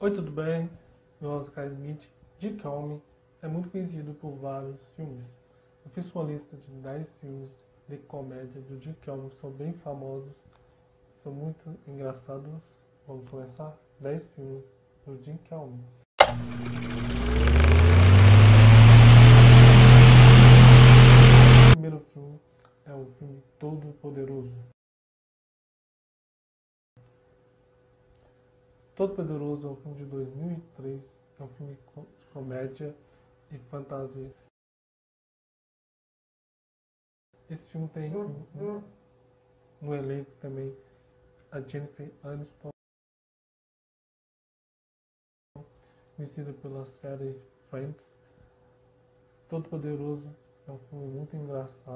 Oi, tudo bem? Meu nome é Oscar Smith. Jim Carrey é muito conhecido por vários filmes. Eu fiz uma lista de 10 filmes de comédia do Jim Carrey que são bem famosos, são muito engraçados. Vamos começar? 10 filmes do Jim Carrey. O primeiro filme é o filme Todo Poderoso. Todo Poderoso é um filme de 2003, é um filme de comédia e fantasia. Esse filme tem no elenco também a Jennifer Aniston, conhecida pela série Friends. Todo Poderoso é um filme muito engraçado.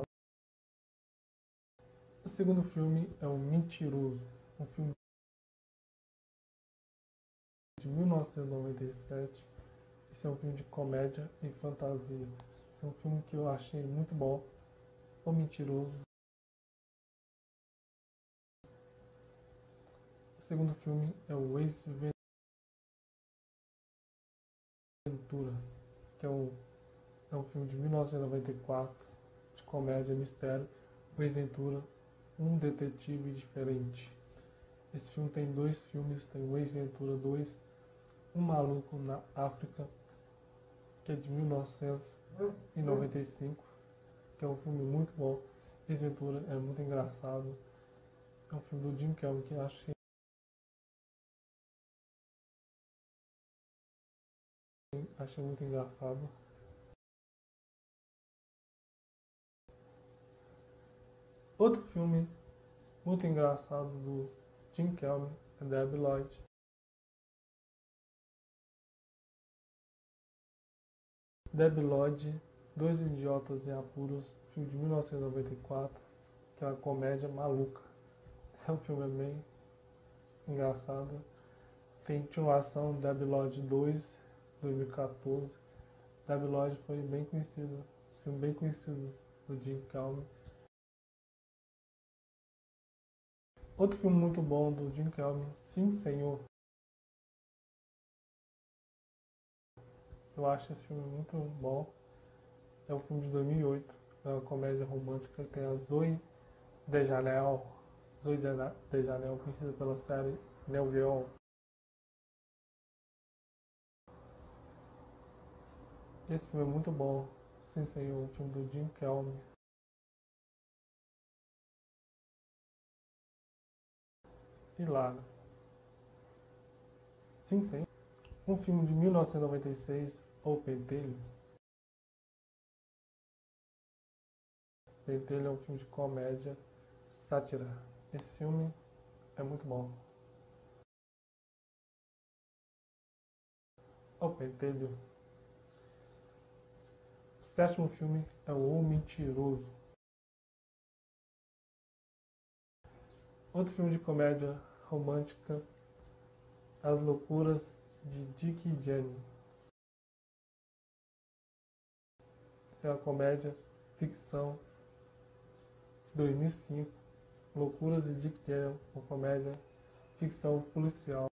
O segundo filme é O Mentiroso, um filme de 1997. Esse é um filme de comédia e fantasia. Esse é um filme que eu achei muito bom. O Mentiroso. O segundo filme é o Ace Ventura, que é um filme de 1994, de comédia e mistério. O Ace Ventura, um detetive diferente. Esse filme tem dois filmes, tem o Ace Ventura 2, Um Maluco na África, que é de 1995, que é um filme muito bom. Ace Ventura é muito engraçado. É um filme do Jim Carrey que eu achei muito engraçado. Outro filme muito engraçado do Jim Carrey é Debi Lloyd. Debi Lloyd, Dois Idiotas em Apuros, filme de 1994, que é uma comédia maluca. É um filme bem engraçado. Tem continuação Debi Lloyd 2, 2014. Debi Lloyd foi bem conhecido, filme bem conhecido do Jim Carrey. Outro filme muito bom do Jim Carrey, Sim Senhor. Eu acho esse filme muito bom. É um filme de 2008, é uma comédia romântica que tem a Zoe Deschanel. Zoe Deschanel, conhecida pela série Neo Geo. Esse filme é muito bom. Sim Senhor, um filme do Jim Carrey. E lá, Sim Senhor. Um filme de 1996, O Pentelho. Pentelho é um filme de comédia, sátira. Esse filme é muito bom. O Pentelho. O sétimo filme é O Mentiroso. Outro filme de comédia romântica, As Loucuras de Dick e Jane. Essa é uma comédia, ficção, de 2005. Loucuras de Dick e Jane, uma comédia, ficção policial,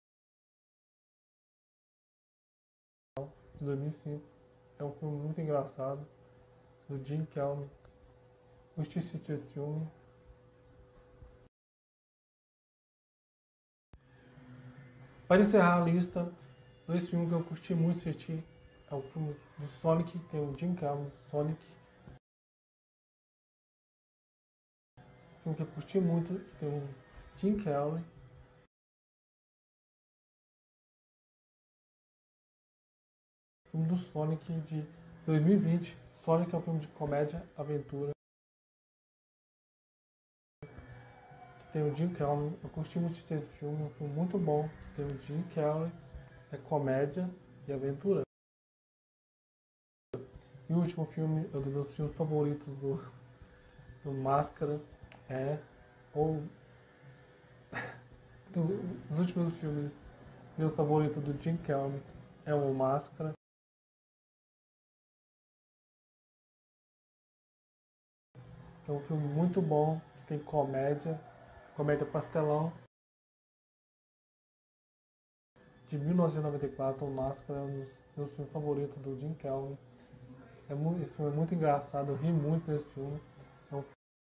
de 2005. É um filme muito engraçado, do Jim Carrey. Gostei de assistir esse filme. Para encerrar a lista, dois filmes que eu curti muito assistir é o filme do Sonic, que tem o Jim Carrey, Sonic. Um filme que eu curti muito, que tem o Jim Carrey. O filme do Sonic de 2020. Sonic é um filme de comédia, aventura. Que tem o Jim Carrey. Eu curti muito assistir esse filme, é um filme muito bom. Tem o Jim Carrey, é comédia e aventura. E o último filme, é um dos meus filmes favoritos do Máscara, é ou dos últimos filmes, meu favorito do Jim Carrey é o Máscara. É um filme muito bom, que tem comédia pastelão, de 1994, O Máscara, é um dos meus filmes favoritos do Jim Kelvin. Esse filme é muito engraçado, eu ri muito nesse filme. É um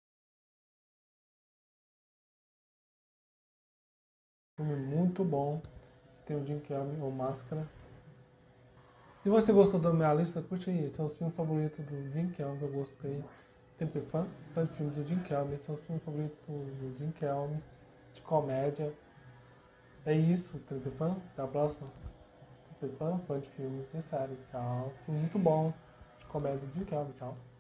filme muito bom. Tem o Jim Kelvin, O Máscara. Se você gostou da minha lista, curte aí. São os filmes favoritos do Jim Kelvin que eu gostei. Sempre fã de filmes do Jim Kelvin. São os filmes favoritos do Jim Kelvin. De comédia. É isso, Sempre fã. Até a próxima. Sempre fã de filmes e séries. Tchau. Filmes muito bons de comédia do Jim Kelvin. Tchau.